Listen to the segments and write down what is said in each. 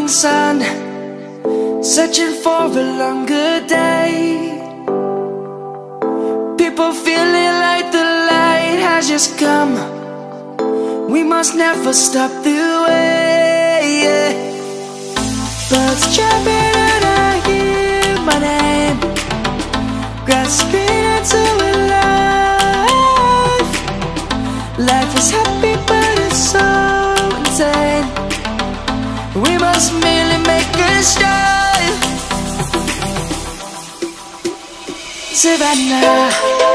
morning sun, searching for a longer day. People feeling like the light has just come. We must never stop the way. Birds chirping and I hear my name, grasping into a life. Life is happy but it's so insane. We must merely make a start. Savannah,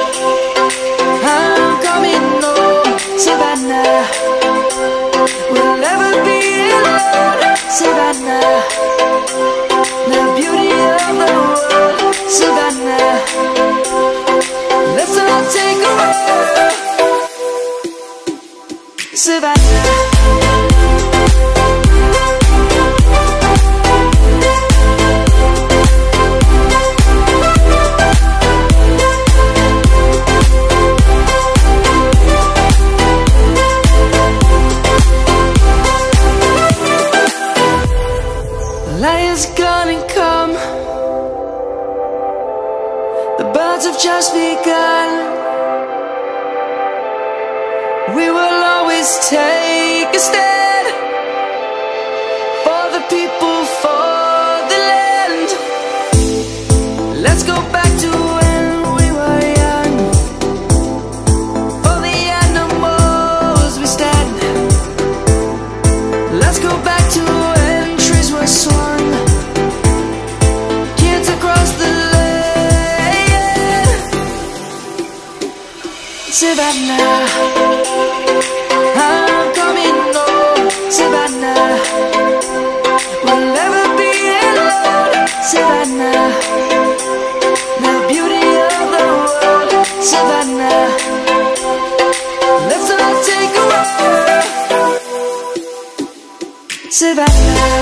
I'm coming home. Savannah, we'll never be alone. Savannah, the beauty of the world. Savannah, let's all take a walk. Savannah, lion's gonna come. The birds have just begun. We will always take a stand for the people, for the land. Let's go back to when we were young. For the animals we stand. Let's go back to when trees were swung, kids across the land. Savannah, I'm coming home. Savannah, we'll never be alone. Savannah, the beauty of the world. Savannah, let's all take a walk. Savannah,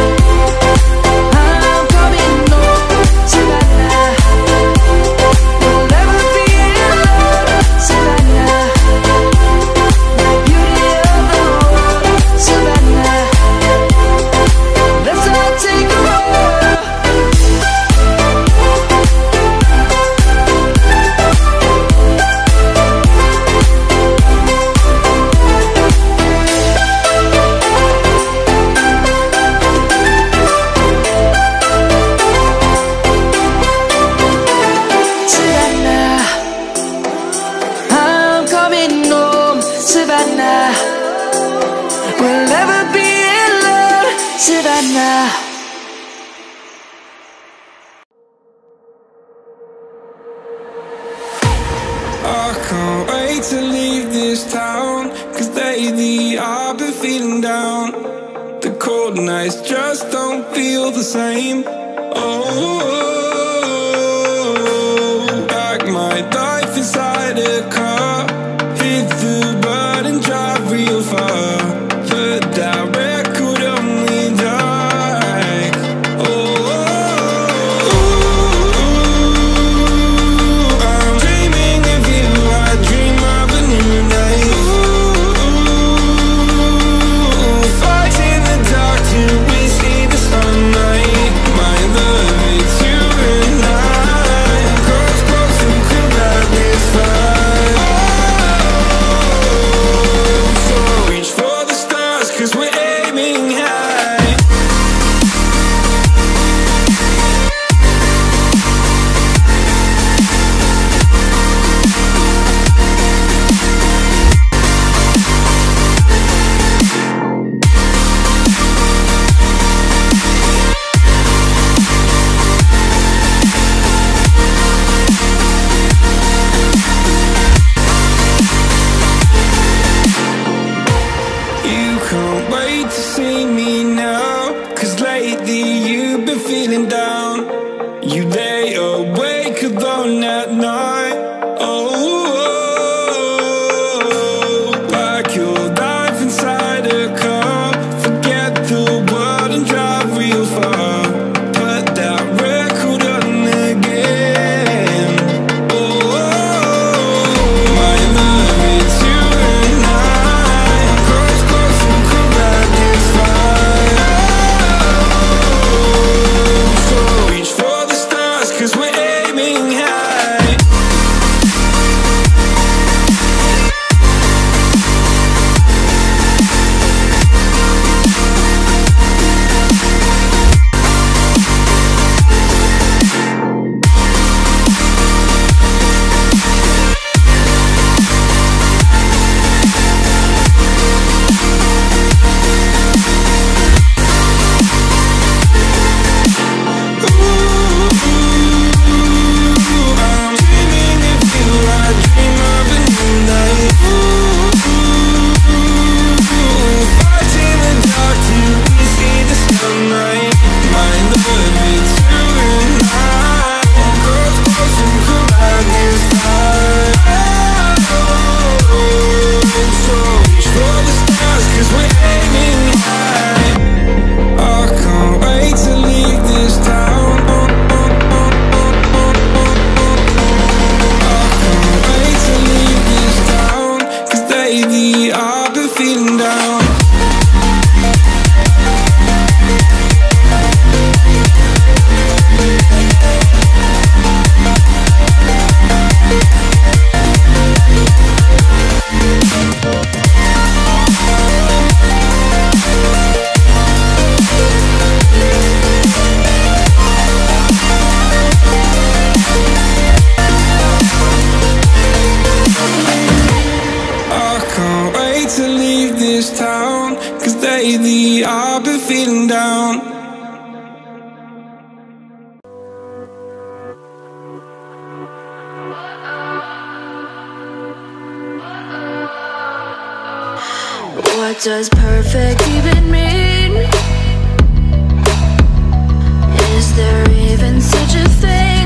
I'm coming home. Savannah, we'll never be alone. Savannah, the beauty of the world. Savannah, let's all take a walk. Savannah, I'm coming home. Savannah, we'll never be alone. Savannah. I can't wait to leave this town, 'cause lately I've been feeling down. The cold nights just don't feel the same. Oh, like my life inside a car, hit the button, drive real far. Put that record on me like, oh, I'm dreaming of you, I dream of a new day. Fight in the dark till we see the sunlight. My love, it's you and I. Close, close and cool like this fire. So reach for the stars, 'cause we're aiming high. You can't wait to see me now, 'cause lately you've been feeling down. You lay awake alone at night. Oh, like your life inside a car. Forget the world and drive real far. Put that record on again. Oh, my love, it's you and I. Close, close and cool like this fire. does perfect even mean? Is there even such a thing?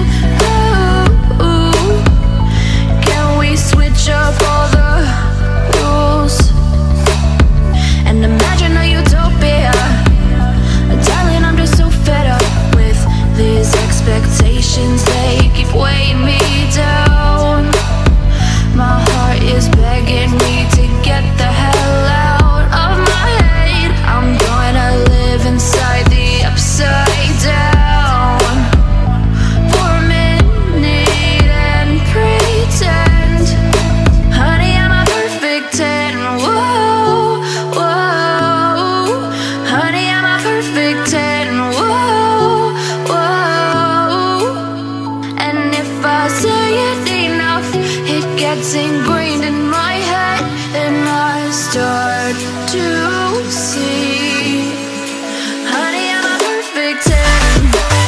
Ooh, can we switch up all the rules and imagine a utopia? Darling, I'm just so fed up with these expectations. They keep weighing me down. My heart is begging me to get the hell out of my head. I'm gonna live inside the upside down for a minute and pretend, honey, I'm a perfect 10. Whoa, whoa, honey, I'm a perfect 10. Whoa, whoa, and if I say it enough, it gets ingrained in my head, and I start to see, honey, I'm a perfect 10.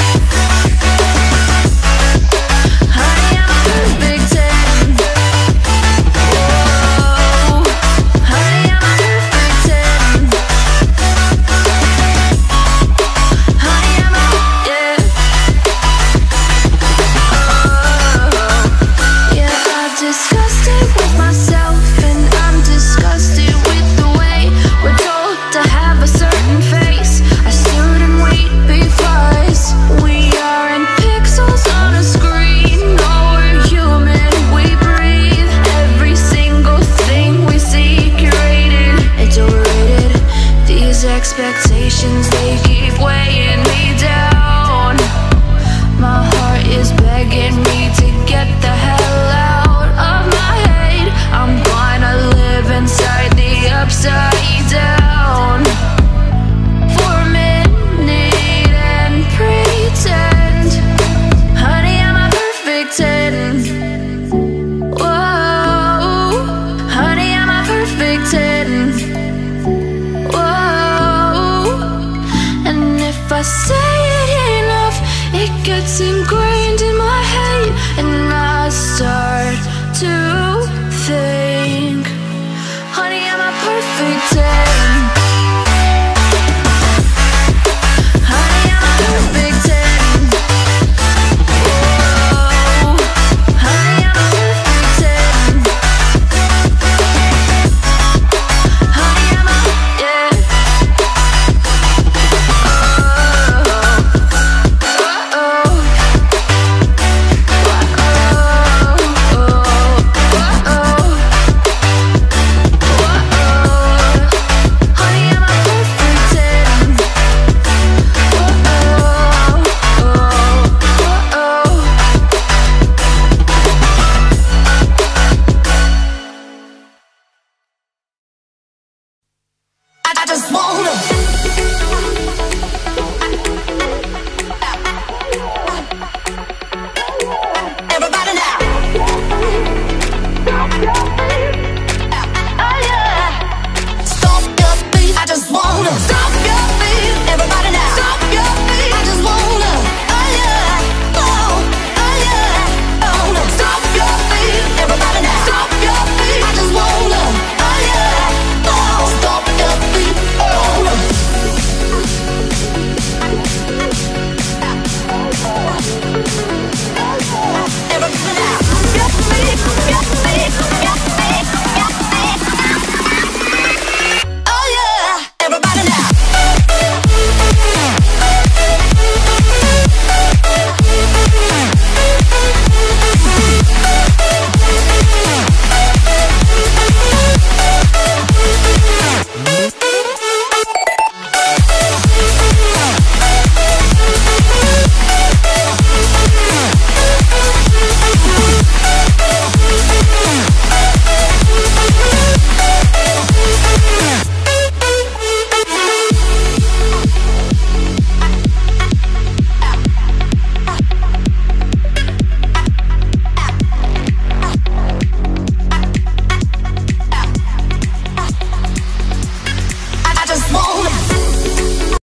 Honey, I'm a perfect 10. Whoa, honey, I'm a perfect 10. Honey, I'm a, yeah. Yeah, I've discussed it with myself, and I'm disgusted with the way we're told to have a certain face, a certain weight, because we aren't pixels on a screen. No, we're human, we breathe. Every single thing we see curated, it's overrated. These expectations, they keep weighing me down. My heart is begging me to get the hell out of my head. I'm gonna live inside the upside down for a minute and pretend, honey, I'm a perfect 10. Whoa, honey, I'm a perfect 10. Whoa, and if I say it enough, it gets ingrained in my head, and I start to